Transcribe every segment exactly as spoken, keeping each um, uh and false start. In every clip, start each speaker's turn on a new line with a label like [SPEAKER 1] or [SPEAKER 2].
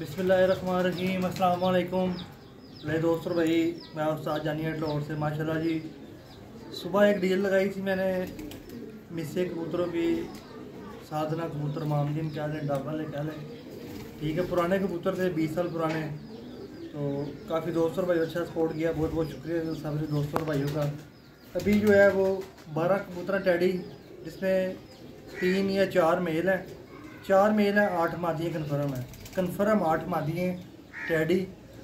[SPEAKER 1] बिस्मिल्लाहिर्रहमानिर्रहीम। अस्सलाम वालेकुम मेरे दोस्तों भाई, मैं उस्ताद जानिया लाहौर से। माशाल्लाह जी, सुबह एक डील लगाई थी मैंने मिस्से कबूतरों की, साधना कबूतर, मामदीन क्या लें, डाबा ले क्या लें, ठीक है। पुराने कबूतर थे, बीस साल पुराने। तो काफ़ी दोस्तों भाई अच्छा सपोर्ट किया, बहुत बहुत शुक्रिया सभी दोस्तों भाइयों का। अभी जो है वो बारह कबूतर टैडी, जिसमें तीन या चार मेल हैं, चार मेल हैं, आठ मादी कन्फर्म है, कन्फर्म आठ मादी हैं टैडी,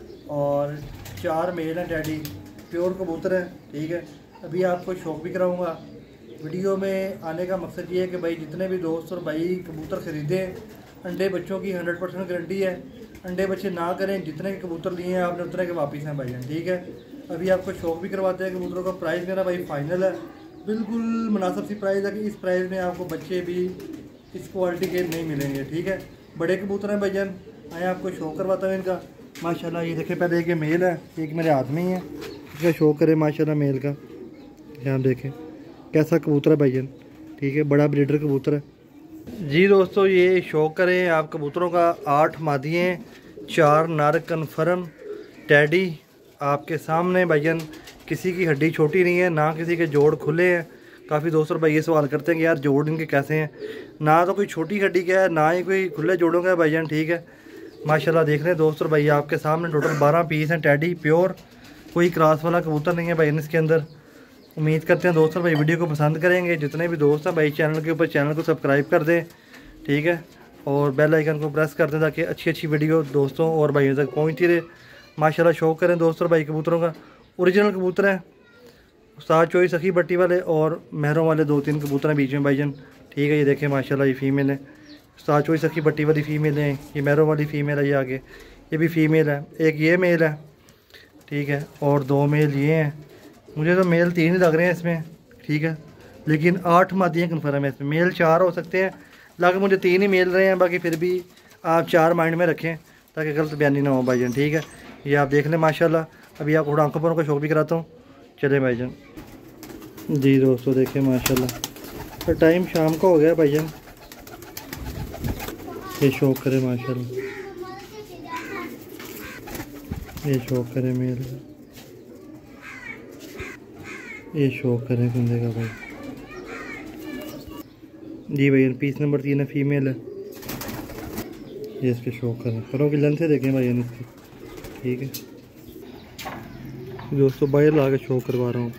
[SPEAKER 1] और चार मेल हैं टैडी, प्योर कबूतर है, ठीक है। अभी आपको शौक भी कराऊंगा। वीडियो में आने का मकसद ये है कि भाई जितने भी दोस्त और भाई कबूतर ख़रीदें, अंडे बच्चों की हंड्रेड परसेंट गारंटी है, अंडे बच्चे ना करें, जितने के कबूतर लिए हैं आपने उतने के वापस हैं भाई, ठीक है। अभी आपको शौक भी करवाते हैं कबूतरों का। प्राइस मेरा भाई फाइनल है, बिल्कुल मुनासिब सी प्राइस है कि इस प्राइस में आपको बच्चे भी इस क्वालिटी के नहीं मिलेंगे, ठीक है। बड़े कबूतर हैं भाईजान, आए आपको शो करवाता हूँ इनका। माशाल्लाह ये देखें, पहले एक मेल है, एक मेरे हाथ में ही है, इसका शो करे माशाल्लाह मेल का। यहाँ देखें कैसा कबूतर है भाईजान, ठीक है, बड़ा ब्रीडर कबूतर है जी। दोस्तों ये शो करें आप कबूतरों का, आठ मादियाँ, चार नर कन्फर्म टैडी आपके सामने भाईजान। किसी की हड्डी छोटी नहीं है, ना किसी के जोड़ खुले हैं। काफ़ी दोस्तों भाई ये सवाल करते हैं कि यार जोड़ इनके कैसे हैं, ना तो कोई छोटी हड्डी का है, ना ही कोई खुले जोड़ों का है भाईजान, ठीक है। माशाल्लाह देख रहे हैं दोस्तों भाई आपके सामने टोटल बारह पीस हैं टैडी प्योर, कोई क्रॉस वाला कबूतर नहीं है भाई इसके अंदर। उम्मीद करते हैं दोस्तों भाई वीडियो को पसंद करेंगे। जितने भी दोस्त हैं भाई चैनल के ऊपर चैनल को सब्सक्राइब कर दें, ठीक है, और बेल आइकन को प्रेस कर दें ताकि अच्छी अच्छी वीडियो दोस्तों और भाइयों तक पहुँचती रहे। माशाल्लाह शौक करें दोस्तों भाई कबूतरों का। ओरिजिनल कबूतर हैं, उस्ताद चोई सखी बट्टी वाले और महरों वाले दो तीन कबूतर हैं बीच में भाईजान, ठीक है। ये देखें माशाल्लाह ये फ़ीमेल है, उस्ताद चोई सखी बट्टी वाली फ़ीमेल है, ये महरों वाली फ़ीमेल है, ये आगे ये भी फ़ीमेल है, एक ये मेल है, ठीक है, और दो मेल ये हैं। मुझे तो मेल तीन ही लग रहे हैं इसमें, ठीक है, लेकिन आठ मादियाँ कन्फर्म है इसमें। मेल चार हो सकते हैं, लगे मुझे तीन ही मेल रहे हैं, बाकी फिर भी आप चार माइंड में रखें ताकि गलत बयानी ना हो भाईजान, ठीक है। ये आप देख लें माशाल्लाह। अभी आप थोड़ा आंखों पर का शौक भी कराता हूँ, चले भाईजान जी। दोस्तों देखें माशाल्लाह, तो टाइम शाम का हो गया भाईजान, ये शौक करे माशाल्लाह, ये शौक करे मेल, ये शौक करे कुंदे का भाई जी। भाई पीस नंबर तीन है, फीमेल है, ये इसके शौक करें, करों की लेंथ से देखें भाई इसकी, ठीक है। दोस्तों बाहर ला के शो करवा रहा हूँ,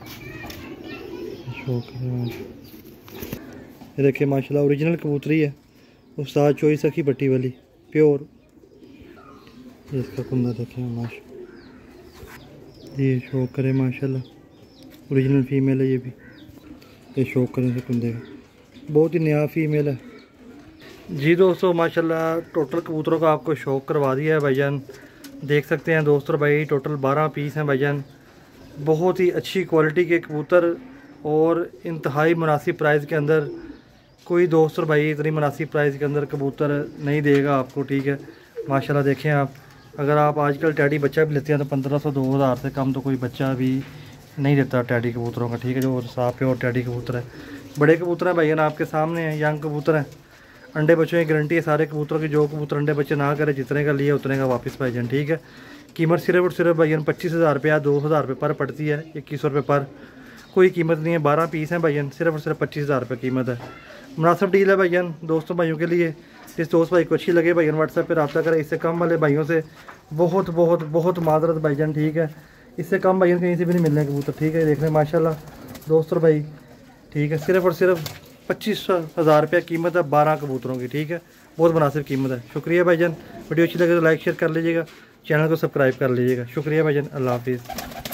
[SPEAKER 1] शो कर ये देखिए माशाल्लाह ओरिजिनल कबूतरी है, उस्ताद चोई सखी बट्टी वाली प्योर। ये इसका कुंदा देखें माशा, ये शो करे माशाल्लाह, ओरिजिनल फीमेल है ये भी, ये शो करें से कुंदे का, बहुत ही नया फीमेल है जी। दोस्तों माशाल्लाह टोटल कबूतरों का आपको शौक करवा दिया है भाईजान। देख सकते हैं दोस्तों भाई टोटल बारह पीस हैं भाईजान, बहुत ही अच्छी क्वालिटी के कबूतर और इंतहाई मुनासिब प्राइस के अंदर। कोई दोस्त और भाई इतनी मुनासिब प्राइस के अंदर कबूतर नहीं देगा आपको, ठीक है। माशाल्लाह देखें आप, अगर आप आजकल टैडी बच्चा भी लेते हैं तो पंद्रह सौ दो हज़ार से कम तो कोई बच्चा भी नहीं देता टैडी कबूतरों का, ठीक है, जो साफ प्योर टैडी कबूतर है। बड़े कबूतर हैं भाईजान आपके सामने हैं, यंग कबूतर हैं, अंडे बच्चों की गारंटी है सारे कबूतरों की। जो कबूतर अंडे बच्चे ना करे, जितने का लिए उतने का वापस भाईजान, ठीक है। कीमत सिर्फ और सिर्फ भाईजान पच्चीस हज़ार रुपया दो हज़ार रुपये पर पड़ती है, इक्कीस सौ रुपये पर, कोई कीमत नहीं है। बारह पीस हैं भाईजान, सिर्फ और सिर्फ पच्चीस हज़ार रुपये कीमत है। मुनासिब डील है भाईजान दोस्तों भाइयों के लिए। जिस दोस्त भाई को अच्छी लगे भाईजान व्हाट्सएप पर रब्ता करें। इससे कम वाले भाइयों से बहुत बहुत बहुत माजरत भाईजान, ठीक है। इससे कम भाईजान कहीं से भी नहीं मिल रहे कबूतर, ठीक है। देख लें माशाल्लाह दोस्तों भाई, ठीक है, सिर्फ और सिर्फ पच्चीस हज़ार रुपया कीमत है बारह कबूतरों की, ठीक है, बहुत मुनासिब कीमत है। शुक्रिया भाईजान, वीडियो अच्छी लगे तो लाइक शेयर कर लीजिएगा, चैनल को सब्सक्राइब कर लीजिएगा। शुक्रिया भाईजान, अल्लाह हाफिज़।